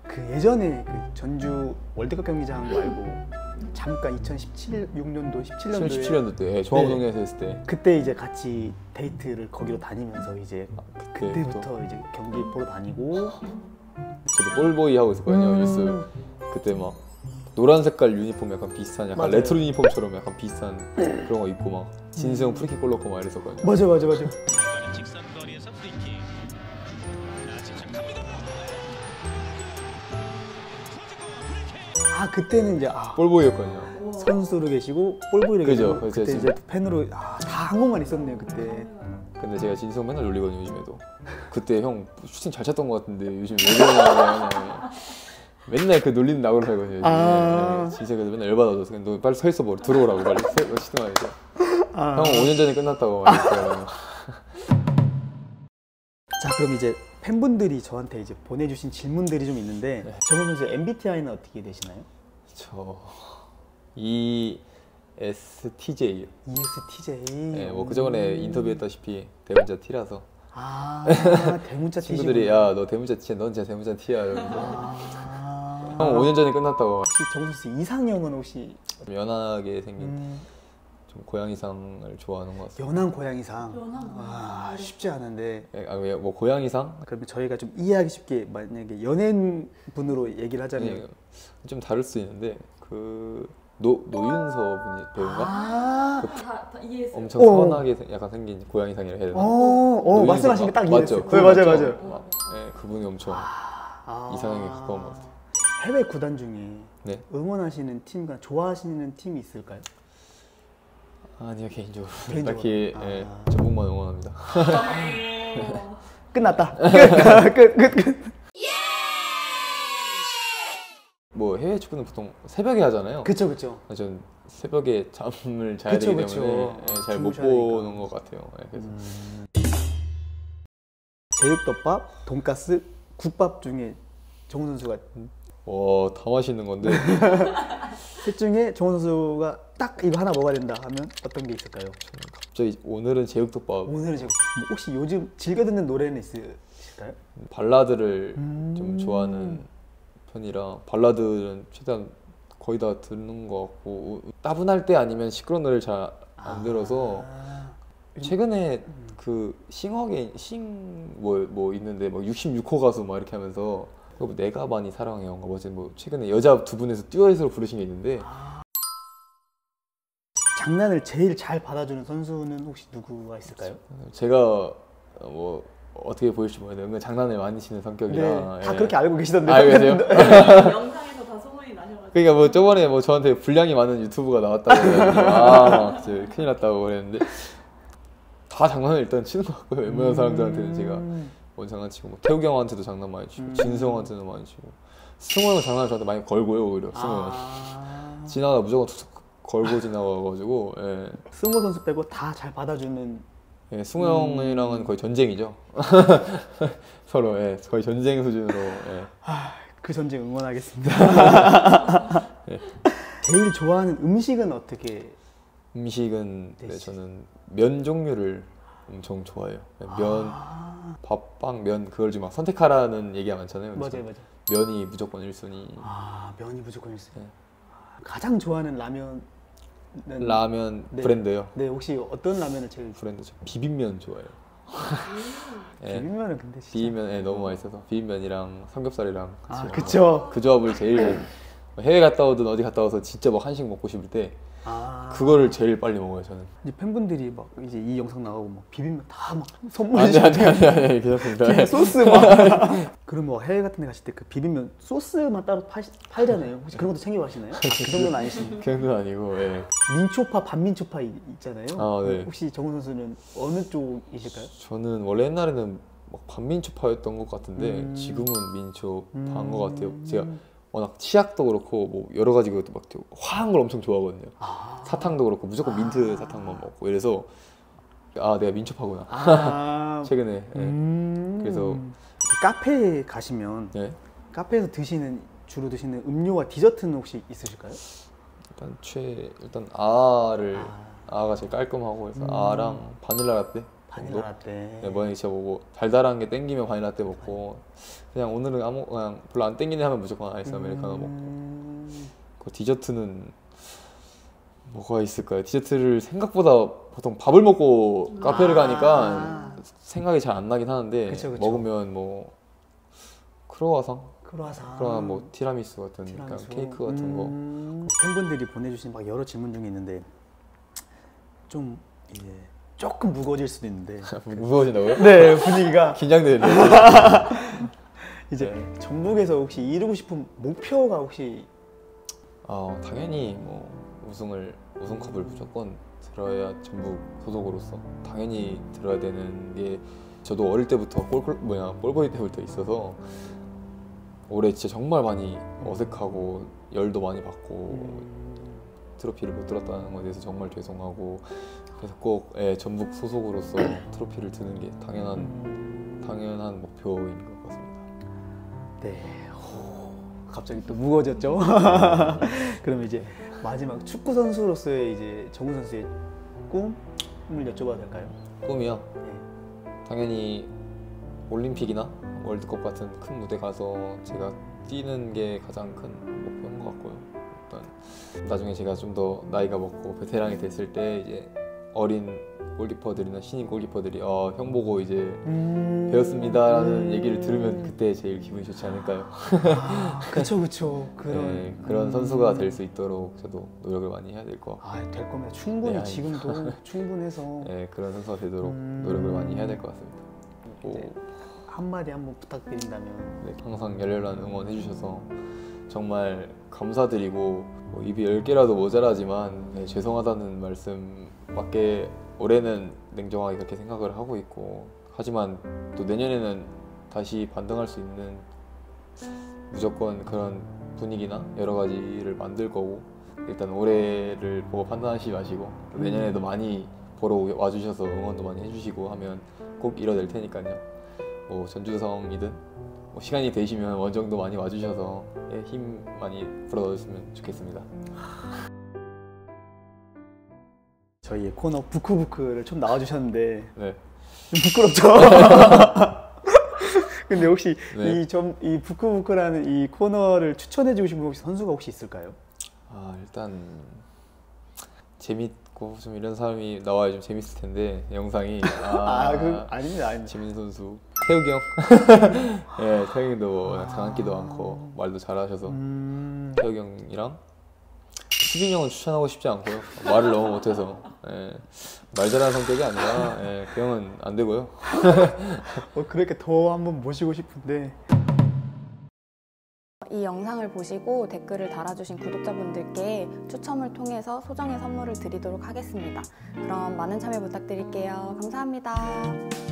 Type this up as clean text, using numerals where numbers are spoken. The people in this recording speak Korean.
그 예전에 그 전주 월드컵 경기장 말고 잠깐 2016년도 17년도에 17년도 때 종합운동장에서 했을 때 그때 이제 같이 데이트를 거기로 다니면서 이제 그때부터 또. 이제 경기 보러 다니고 저도 볼보이 하고 있었거든요. 뉴스 그때 막 노란 색깔 유니폼 약간 비슷한 약간 맞아요. 레트로 유니폼처럼 약간 비슷한 그런 거 입고 막 진수형 프리킥 골 넣고 막 이랬었거든요. 맞아. 직선거리에서 프리킥. 침착합니다. 아 그때는 이제 볼보이였거든요. 선수로 계시고 볼보이로 그죠. 계시고 그때 이제 팬으로 다 한 공간 있었네요 그때. 근데 제가 진수형 맨날 놀리거든요 요즘에도. 그때 형 슈팅 잘 찼던 것 같은데 요즘 왜 그러냐. 맨날 그 놀리는 나고를 살거든요. 진수형이 맨날 열받아서 그냥 너 빨리 서 있어 봐 들어오라고 빨리 시등하게. 형 5년 전에 끝났다고 말했어요. 자 그럼 이제 팬분들이 저한테 이제 보내주신 질문들이 좀 있는데 네. 정훈 선수 MBTI는 어떻게 되시나요? 저 ESTJ. ESTJ. 네, 뭐 그 전에 인터뷰했다시피 대문자 T라서. 대문자 T시구나. 친구들이 야 너 대문자 T야, 넌 진짜 대문자 T야 이러면서. 형 5년 전에 끝났다고. 혹시 정훈 선수 이상형은 혹시 좀 연하게 생긴 좀 고양이상을 좋아하는 것 같습니다. 연한 고양이상. 쉽지 않은데. 뭐 고양이상? 그러면 저희가 좀 이해하기 쉽게 만약에 연예인 분으로 얘기를 하자면 네, 좀 다를 수 있는데 그 노윤서 분이 배우인가? 다 이해했어요. 엄청 선하게 약간 생긴 고양이상이라 해야 되나? 말씀하신 게 딱 이해했어요. 맞죠? 네, 맞아요. 네, 그분이 엄청 이상형에 가까운 것 같아요. 해외 구단 중에 네. 응원하시는 팀과 좋아하시는 팀이 있을까요? 아니요 개인적으로 개인적으로? 딱히 전북만 응원합니다. 끝났다. 끝. 뭐 해외 축구는 보통 새벽에 하잖아요. 그쵸. 전 새벽에 잠을 자야 그쵸, 되기 그쵸. 때문에 잘 못 주무셔야 되니까. 보는 것 같아요. 그래서 제육덮밥, 돈가스, 국밥 중에 정훈 선수가 다 맛있는 건데 셋 중에 정훈 선수가 딱 이거 하나 먹어야 된다 하면 어떤 게 있을까요? 갑자기 오늘은 제육덮밥. 오늘은 제가 혹시 요즘 즐겨 듣는 노래는 있으실까요? 발라드를 좀 좋아하는 편이라 발라드는 최대한 거의 다 듣는 것 같고 따분할 때 아니면 시끄러운 노래를 잘 안 들어서 최근에 그 싱어게인 뭐 있는데 막 66호 가수 막 이렇게 하면서 뭐 내가 많이 사랑해요인가 뭐지 뭐 최근에 여자 두 분에서 듀엣으로 부르신 게 있는데 장난을 제일 잘 받아주는 선수는 혹시 누구가 있을까요? 제가 뭐 어떻게 보일지 모르겠는데 장난을 많이 치는 성격이라 다 그렇게 알고 계시던데요? 알고 계세요? 영상에서 다 소문이 나셔가지고. 그러니까 뭐 저번에 뭐 저한테 분량이 많은 유튜브가 나왔다고 해가지고 큰일 났다고 그랬는데 다 장난을 일단 치는 것 같고요. 웬만한 사람들한테는 제가 뭔 장난치고 뭐 태욱이 형한테도 장난 많이 치고 진수 형한테는 많이 치고 승호 형은 장난을 저한테 많이 걸고요. 오히려 승호 형은 지나가 무조건 툭툭 걸고 지나가가지고 승호 선수 빼고 다 잘 받아주는 승호 형이랑은 거의 전쟁이죠. 서로 거의 전쟁 수준으로 그 전쟁 응원하겠습니다. 제일 좋아하는 음식은 어떻게? 음식은 저는 면 종류를 엄청 좋아해요. 면, 밥, 빵, 면 그걸 좀 막 선택하라는 얘기가 많잖아요. 맞아요. 면이 무조건 1순위. 면이 무조건 1순위. 가장 좋아하는 라면은? 라면 브랜드요? 네, 혹시 어떤 라면을 제일? 브랜드죠. 비빔면 좋아해요. 비빔면은 근데 진짜 비빔면 너무 맛있어서 비빔면이랑 삼겹살이랑 같이 그쵸. 그 조합을 제일 해외 갔다 오든 어디 갔다 와서 진짜 막 한식 먹고 싶을 때 그거를 제일 빨리 먹어요 저는. 이제 팬분들이 막 이제 이 영상 나가고 막 비빔면 다 막 선물해 아니 괜찮습니다. 소스 막 그럼 뭐 해외 같은 데 가실 때 그 비빔면 소스만 따로 팔잖아요. 혹시 그런 것도 챙겨 가시나요? 그 정도는 아니시나요? 그 정도는 아니고 민초파 반민초파 있잖아요. 네. 혹시 정훈 선수는 어느 쪽이실까요? 저는 원래 옛날에는 막 반민초파였던 것 같은데 지금은 민초파인 것 같아요. 제가 워낙 치약도 그렇고 뭐 여러 가지 것도 막 화한 걸 엄청 좋아하거든요. 사탕도 그렇고 무조건 민트 사탕만 먹고 이래서 내가 민초파구나. 최근에 그래서 카페에 가시면 카페에서 주로 드시는 음료와 디저트는 혹시 있으실까요? 일단 아가 제일 깔끔하고 그래서 아랑 바닐라 라떼. 정도? 바닐라라떼. 네, 만약에 진짜 뭐 달달한 게 땡기면 바닐라떼 먹고 그냥 오늘은 그냥 별로 안 땡기네 하면 무조건 아이스 아메리카노 먹고 그 디저트는 뭐가 있을까요? 디저트를 생각보다 보통 밥을 먹고 카페를 가니까 생각이 잘 안 나긴 하는데 그쵸. 먹으면 뭐 크로와상? 크로아상. 그런 뭐 티라미수 같은 티라미수. 케이크 같은 거 팬분들이 보내주신 막 여러 질문 중에 있는데 좀 이제 조금 무거워질 수도 있는데 무서워진다고요? 네 분위기가 긴장되네요. 이제 전북에서 혹시 이루고 싶은 목표가 혹시 당연히 뭐 우승컵을 무조건 들어야 전북 소속으로서 당연히 들어야 되는 게 저도 어릴 때부터 볼보이 때부터 있어서 올해 진짜 정말 많이 어색하고 열도 많이 받고 트로피를 못 들었다는 것에 대해서 정말 죄송하고 그래서 꼭 전북 소속으로서 트로피를 드는 게 당연한 목표인 것 같습니다. 네 갑자기 또 무거워졌죠. 그럼 이제 마지막 축구 선수로서의 이제 정우 선수의 꿈을 여쭤봐도 될까요? 꿈이요? 네. 당연히 올림픽이나 월드컵 같은 큰 무대 가서 제가 뛰는 게 가장 큰 목표인 것 같고요. 일단 나중에 제가 좀 더 나이가 먹고 베테랑이 됐을 때 이제 어린 골키퍼들이나 신인 골키퍼들이 형 보고 이제 배웠습니다라는 얘기를 들으면 그때 제일 기분이 좋지 않을까요? 그쵸 그런 선수가 될 수 있도록 저도 노력을 많이 해야 될 것 같고 될 겁니다. 충분히 네, 지금도 충분해서 그런 선수가 되도록 노력을 많이 해야 될 것 같습니다. 네. 한마디 한번 부탁드린다면 항상 열렬한 응원해 주셔서 정말 감사드리고 입이 10개라도 모자라지만 죄송하다는 말씀밖에 올해는 냉정하게 그렇게 생각을 하고 있고 하지만 또 내년에는 다시 반등할 수 있는 무조건 그런 분위기나 여러 가지를 만들 거고 일단 올해를 보고 판단하시지 마시고 내년에도 많이 보러 와주셔서 응원도 많이 해주시고 하면 꼭 이뤄낼 테니까요. 뭐 전주성이든 시간이 되시면 원정도 많이 와주셔서 힘 많이 불어넣으시면 좋겠습니다. 저희의 코너 부크부크를 좀 나와주셨는데 네. 좀 부끄럽죠? 근데 혹시 네. 이 부크부크라는 이 코너를 추천해주고 싶은 혹시 선수가 혹시 있을까요? 일단 재밌고 좀 이런 사람이 나와야 좀 재밌을 텐데 영상이 아닙니다. 재밌는 선수 태욱이 형. 네, 태욱이 형도 워낙 장난기도 많고 말도 잘하셔서 태욱이 형이랑 수빈이 형은 추천하고 싶지 않고요. 말을 너무 못해서 말 잘하는 성격이 아니라 그 형은 안 되고요. 그렇게 더 한번 모시고 싶은데 이 영상을 보시고 댓글을 달아주신 구독자분들께 추첨을 통해서 소정의 선물을 드리도록 하겠습니다. 그럼 많은 참여 부탁드릴게요. 감사합니다.